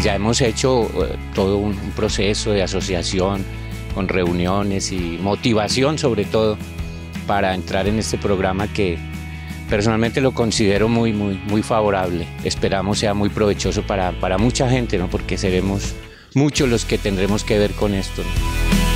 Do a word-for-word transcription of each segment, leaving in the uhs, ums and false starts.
pues ya hemos hecho eh, todo un, un proceso de asociación con reuniones y motivación sobre todo para entrar en este programa que personalmente lo considero muy, muy, muy favorable. Esperamos sea muy provechoso para, para mucha gente, ¿no? Porque seremos muchos los que tendremos que ver con esto, ¿no?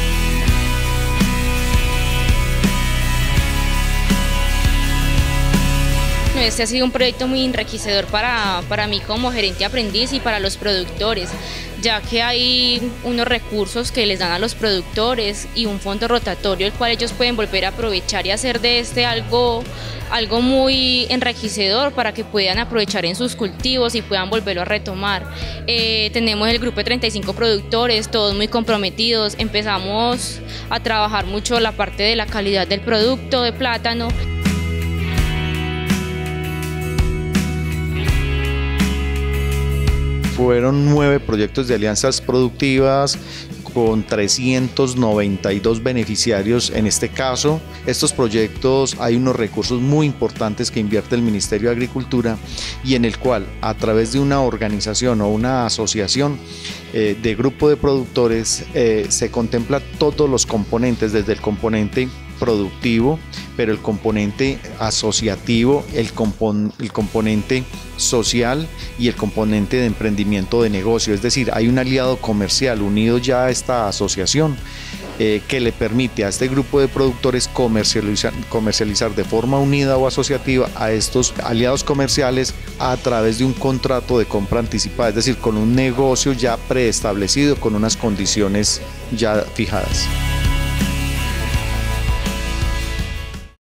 Este ha sido un proyecto muy enriquecedor para, para mí como gerente aprendiz y para los productores, ya que hay unos recursos que les dan a los productores y un fondo rotatorio el cual ellos pueden volver a aprovechar y hacer de este algo, algo muy enriquecedor para que puedan aprovechar en sus cultivos y puedan volverlo a retomar. Eh, tenemos el grupo de treinta y cinco productores, todos muy comprometidos, empezamos a trabajar mucho la parte de la calidad del producto de plátano. Fueron nueve proyectos de alianzas productivas con trescientos noventa y dos beneficiarios en este caso. Estos proyectos hay unos recursos muy importantes que invierte el Ministerio de Agricultura y en el cual a través de una organización o una asociación eh, de grupo de productores eh, se contempla todos los componentes, desde el componente productivo, pero el componente asociativo, el, compon el componente social y el componente de emprendimiento de negocio. Es decir, hay un aliado comercial unido ya a esta asociación eh, que le permite a este grupo de productores comercializar, comercializar de forma unida o asociativa a estos aliados comerciales a través de un contrato de compra anticipada, es decir, con un negocio ya preestablecido, con unas condiciones ya fijadas.